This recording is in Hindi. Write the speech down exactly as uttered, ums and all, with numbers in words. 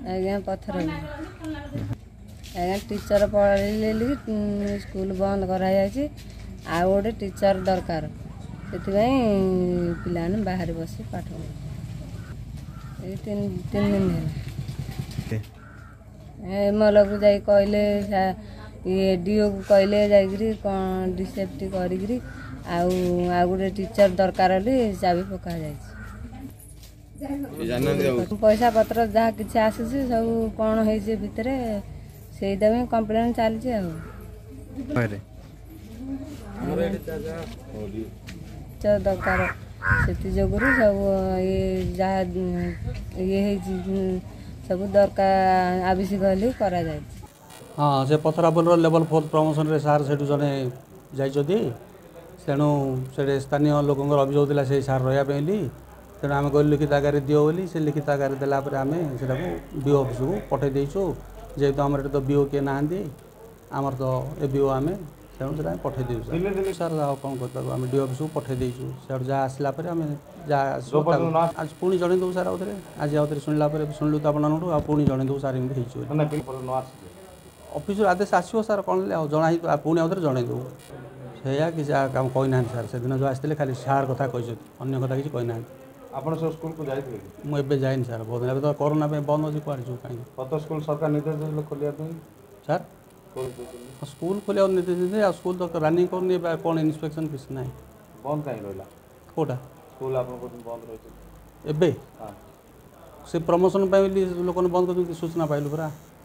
आज्ञा पथर आज्ञा टीचर पढ़े स्कूल बंद कराई आ गोटे टीचर दरकार से पिलाने बाहर बस पाठ तीन तीन दिन है एमएल को जाई कहले ये डीओ को कहले जाकरी कौन डिसेप्टी करी आउ आ गोटे टीचर दरकार चाबी पका जाए पैसा पत्र जहाँ किसी आसूँ सब कौन हो भितर से कम्प्लेन चलती दरकार से जोगुरु सब ये जहाँ ये सब दरकार आविष्क हेल्ली करा जाए। हाँ से पथरापुर लेवल फोर्थ प्रमोशन रे सार से जड़े जाइए तेणु से स्थानीय लोक अभियोग था से सार रहा तेणु आम कह लिखित आकार दियो बोली से लिखित आकार देलापर आम से बीओ ऑफिस को पठे देचु जेहेतु आम तो बीओ किए ना आमर तो ए बीओ आम तेणु से पठे देचु सार कौन कर आम डी ऑफिस को पठे देचु से जहाँ आसला आम जहाँ आज पुणी जन दू सार आउे आज आउे शुणला शुणलु तो आपको पुणी जन दू सार एमती ऑफिस आदेश आसो सार कौन जना पुणी आउे जन दू से कि कम कहना सार से दिन जो आसते खाली सार कथा कही अन्य कथा किसी कहना आपण सब स्कूल को जाइए मुझे जाइनि सार बहुत दिन तो कोरोना बंद अच्छी कौन जो कहीं कत स्कूल सरकार निर्देश देते खोलिया सार स्कूल खोलिया निर्देश देते आ स्कूल तो रनिंग करनी कौन इन्स्पेक्शन किसी ना बंद कहीं रहा कौटा स्कूल आप बंद रही से प्रमोशन लोक बंद कर सूचना पाइलु पूरा